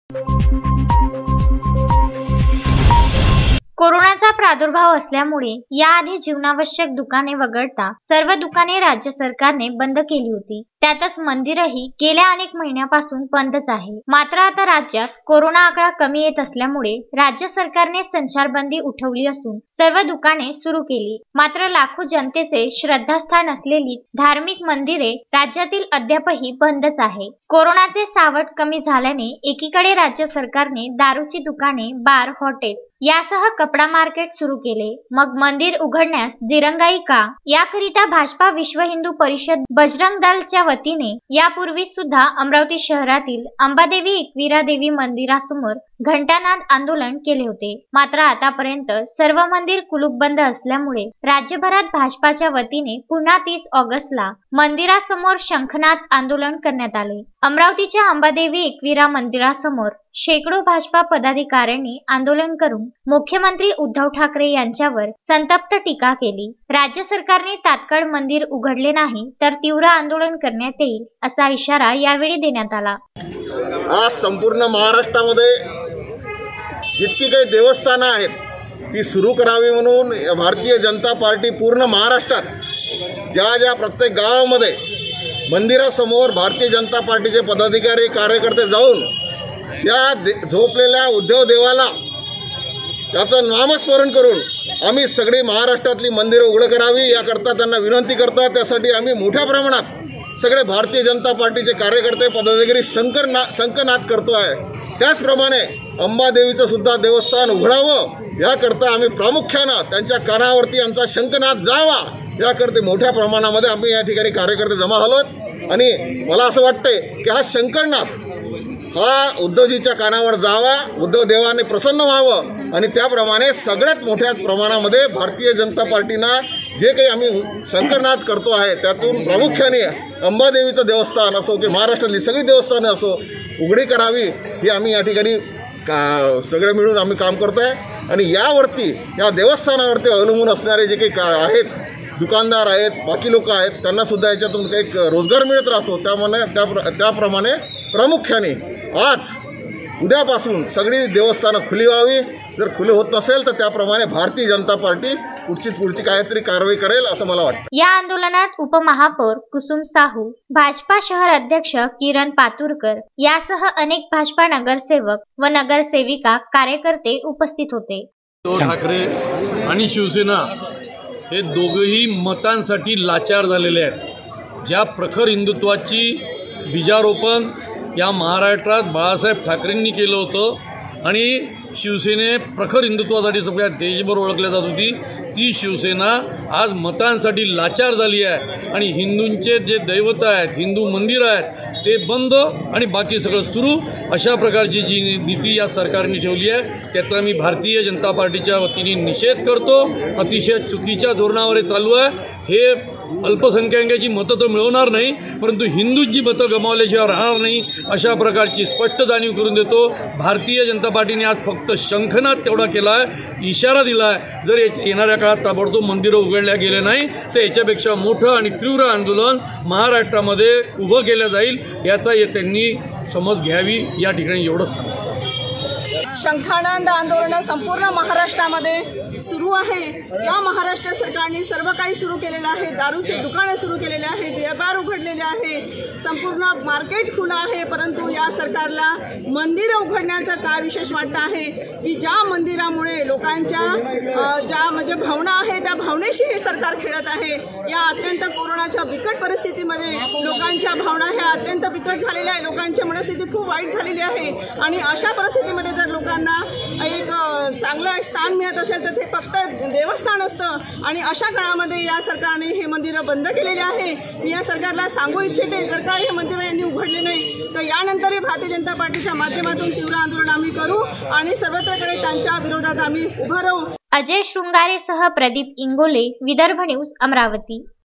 कोरोनाचा प्रादुर्भाव असल्यामुळे याआधी जीवनावश्यक दुकाने वगळता सर्व दुकाने राज्य सरकारने बंद केली होती। त्यातच मंदिरही गेल्या अनेक महिन्यापासून बंदच आहे। मात्र आता राज्यात कोरोना आकडा कमी येत असल्यामुळे राज्य सरकारने संचारबंदी उठवली असून सर्व दुकाने सुरू केली। मात्र लाखो जनतेचे श्रद्धास्थान असलेली धार्मिक मंदिरे राज्यातील अद्यापही बंदच आहे। कोरोनाचे सावट कमी झाल्याने एकीकडे राज्य सरकारने दारूची दुकाने, बार, हॉटेल यासह कपडा मार्केट सुरू केले, मग मंदिर उघडण्यास दिरंगाई का? याकरिता भाजपा विश्व हिंदू परिषद बजरंग दलच्या वतीने यापूर्वी सुद्धा अमरावती शहरातील अंबादेवी एकविरा देवी मंदिरासमोर घंटानाद आंदोलन केले होते। मात्र आतापर्यंत सर्व मंदिर कुलूपबंद असल्यामुळे राज्यभरात भाजपाच्या वतीने पुन्हा 30 ऑगस्टला मंदिरासमोर शंखनाद आंदोलन करण्यात आले। अमरावतीच्या अंबादेवी एकविरा मंदिरासमोर शेकडो भाजपा पदाधिकाऱ्यांनी आंदोलन करून मुख्यमंत्री उद्धव ठाकरे यांच्यावर संतप्त टीका केली। राज्य सरकारने तात्काळ मंदिर उघडले नाही तर तीव्र आंदोलन करण्यात येईल असा इशारा यावेळी देण्यात आला। आज संपूर्ण महाराष्ट्रामध्ये जितकी काही देवस्थानं आहेत ती सुरू करावी म्हणून भारतीय जनता पार्टी पूर्ण महाराष्ट्रात ज्या प्रत्येक गावामध्ये मंदिरासमोर भारतीय जनता पार्टीचे पदाधिकारी कार्यकर्ते जाऊन त्या झोपलेल्या उद्धव देवाला त्याचं नामस्मरण करून आम्ही सगळी महाराष्ट्रातली मंदिरं उघड करावी याकरता त्यांना विनंती करतात। त्यासाठी आम्ही मोठ्या प्रमाणात सगळे भारतीय जनता पार्टीचे कार्यकर्ते पदाधिकारी शंखनाद करतो आहे। त्याचप्रमाणे अंबादेवीचं सुद्धा देवस्थान उघडावं याकरता आम्ही प्रामुख्यानं त्यांच्या कानावरती आमचा शंखनाद जावा याकरता मोठ्या प्रमाणामध्ये आम्ही या ठिकाणी कार्यकर्ते जमा झालोत। आणि मला असं वाटतंय की हा शंखनाद हा उद्धवजीच्या कानावर जावा, उद्धव देवाने प्रसन्न व्हावं आणि त्याप्रमाणे सगळ्यात मोठ्या प्रमाणामध्ये भारतीय जनता पार्टीनं जे काही आम्ही शंखनाद करतो आहे त्यातून प्रामुख्याने अंबादेवीचं देवस्थान असो की महाराष्ट्रातली सगळी देवस्थानं असो उघडी करावी ही आम्ही या ठिकाणी सगळे मिळून आम्ही काम करतो आहे। आणि यावरती या देवस्थानावरती अवलंबून असणारे जे काही आहेत दुकानदार आहेत, बाकी लोक आहेत, त्यांना सुद्धा याच्यातून काही रोजगार मिळत राहतो। त्याप्रमाणे प्रामुख्याने आज उद्यापासून सगळी देवस्थानं खुली व्हावी। जर खुली होत नसेल तर त्याप्रमाणे भारतीय जनता पार्टी पुढची काहीतरी कारवाई करेल असं मला वाटतं। या आंदोलनात उपमहापौर कुसुम साहू, भाजपा शहर अध्यक्ष किरण पातुरकर यासह अनेक भाजपा नगरसेवक व नगरसेविका कार्यकर्ते उपस्थित होते। उद्धव ठाकरे आणि शिवसेना हे दोघेही मतांसाठी लाचार झालेले आहेत। ज्या प्रखर हिंदुत्वाची बीजारोपण या महाराष्ट्रात बाळासाहेब ठाकरेंनी केलं होतं आणि शिवसेने प्रखर हिंदुत्वासाठी सगळ्या देशभर ओळखल्या जात होती, ती शिवसेना आज मतांसाठी लाचार झाली आहे आणि हिंदूंचे जे दैवत आहेत, हिंदू मंदिर आहेत ते बंद आणि बाकी सगळं सुरू अशा प्रकारची जी नीती या सरकारने ठेवली आहे त्याचा मी भारतीय जनता पार्टीच्या वतीने निषेध करतो। अतिशय चुकीच्या धोरणावर चालू आहे। हे अल्पसंख्याकांची मतं तर मिळवणार नाही परंतु हिंदूंची मतं गमावल्याशिवाय राहणार नाही अशा प्रकारची स्पष्ट जाणीव करून देतो। भारतीय जनता पार्टीने आज फक्त शंखनाद तेवढा केला आहे, इशारा दिला आहे। जर येणाऱ्या काळात ताबडतोब मंदिरं उघडल्या गेले नाही तर याच्यापेक्षा मोठं आणि तीव्र आंदोलन महाराष्ट्रामध्ये उभं केलं जाईल याचा त्यांनी समज घ्यावी या ठिकाणी एवढंच। शंखानंद आंदोलन संपूर्ण महाराष्ट्रामध्ये सुरू आहे। या महाराष्ट्र सरकारने सर्व काही सुरू केलेलं आहे। दारूचे दुकानं सुरू केलेले आहे, बिअरबार उघडलेले आहे, संपूर्ण मार्केट खुलं आहे। परंतु या सरकारला मंदिरं उघडण्याचं काय विशेष वाटतं आहे की ज्या मंदिरामुळे लोकांच्या ज्या म्हणजे भावना आहे त्या भावनेशी हे सरकार खेळत आहे। या अत्यंत कोरोनाच्या बिकट परिस्थितीमध्ये लोकांच्या भावना ह्या अत्यंत बिकट झालेल्या आहे, लोकांची मनस्थिती खूप वाईट झालेली आहे आणि अशा परिस्थितीमध्ये जर लोकांना एक चांगलं स्थान मिळत असेल तर ते फक्त देवस्थान असतं आणि अशा काळामध्ये या सरकारने हे मंदिरं बंद केलेले आहे। मी या सरकारला सांगू इच्छिते जर का हे मंदिरं यांनी उघडले नाही तर यानंतरही भारतीय जनता पार्टीच्या माध्यमातून तीव्र आंदोलन आम्ही करू आणि सर्वत्रकडे त्यांच्या विरोधात आम्ही उभं राहू। अजय शृंगारेसह प्रदीप इंगोले, विदर्भ न्यूज, अमरावती।